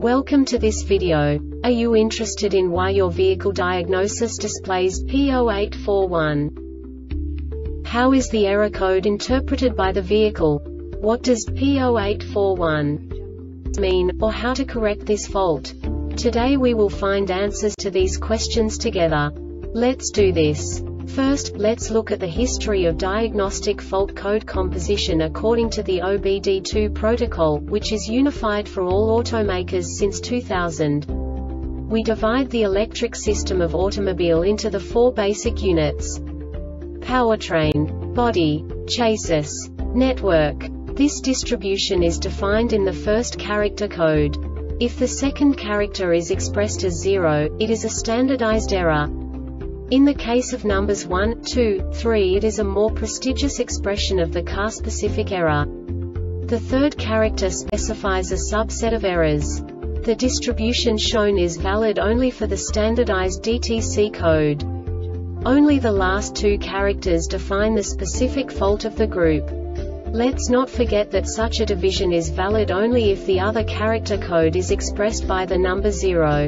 Welcome to this video. Are you interested in why your vehicle diagnosis displays P0841? How is the error code interpreted by the vehicle? What does P0841 mean, or how to correct this fault? Today we will find answers to these questions together. Let's do this. First, let's look at the history of diagnostic fault code composition according to the OBD2 protocol, which is unified for all automakers since 2000. We divide the electric system of automobile into the four basic units: powertrain, body, chassis, network. This distribution is defined in the first character code. If the second character is expressed as 0, it is a standardized error. In the case of numbers 1, 2, 3, it is a more prestigious expression of the car-specific error. The third character specifies a subset of errors. The distribution shown is valid only for the standardized DTC code. Only the last two characters define the specific fault of the group. Let's not forget that such a division is valid only if the other character code is expressed by the number 0.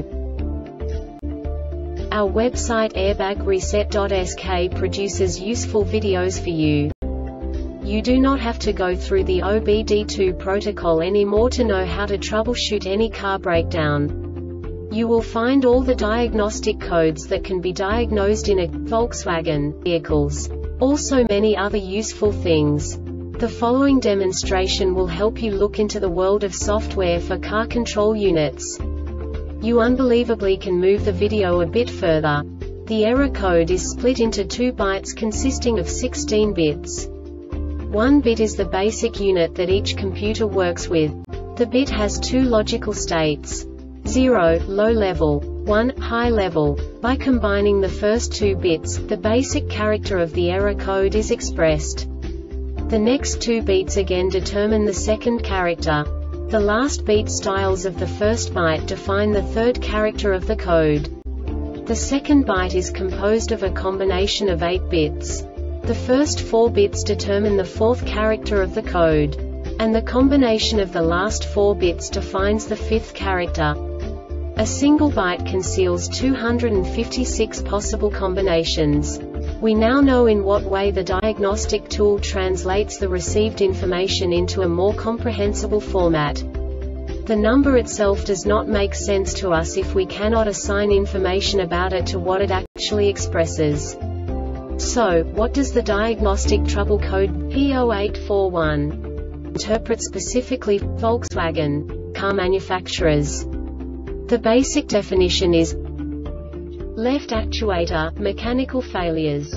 Our website airbagreset.sk produces useful videos for you. You do not have to go through the OBD2 protocol anymore to know how to troubleshoot any car breakdown. You will find all the diagnostic codes that can be diagnosed in a Volkswagen vehicles. Also many other useful things. The following demonstration will help you look into the world of software for car control units. You unbelievably can move the video a bit further. The error code is split into 2 bytes consisting of 16 bits. 1 bit is the basic unit that each computer works with. The bit has 2 logical states: 0, low level, 1, high level. By combining the first 2 bits, the basic character of the error code is expressed. The next 2 beats again determine the second character. The last beat styles of the first byte define the third character of the code. The second byte is composed of a combination of 8 bits. The first 4 bits determine the fourth character of the code. And the combination of the last 4 bits defines the fifth character. A single byte conceals 256 possible combinations. We now know in what way the diagnostic tool translates the received information into a more comprehensible format. The number itself does not make sense to us if we cannot assign information about it to what it actually expresses. So, what does the diagnostic trouble code P0841 interpret specifically for Volkswagen car manufacturers? The basic definition is left actuator, mechanical failures.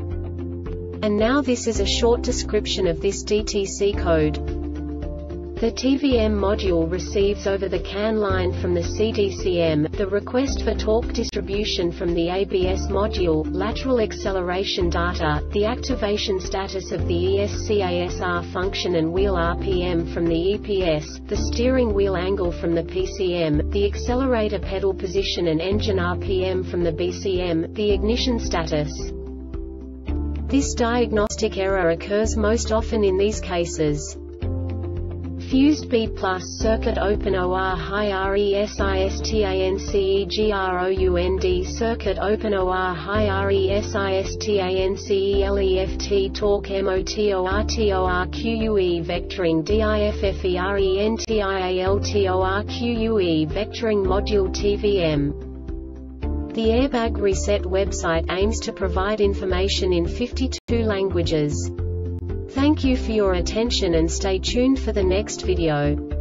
And now this is a short description of this DTC code. The TVM module receives over the CAN line from the CDCM, the request for torque distribution from the ABS module, lateral acceleration data, the activation status of the ESCASR function and wheel RPM from the EPS, the steering wheel angle from the PCM, the accelerator pedal position and engine RPM from the BCM, the ignition status. This diagnostic error occurs most often in these cases: fused B+ circuit open OR high RESISTANCEGROUND circuit open OR high RESISTANCELEFT torque MOTORTORQUE vectoring DIFFERENTIALTORQUE vectoring module TVM. The Airbag Reset website aims to provide information in 52 languages. Thank you for your attention and stay tuned for the next video.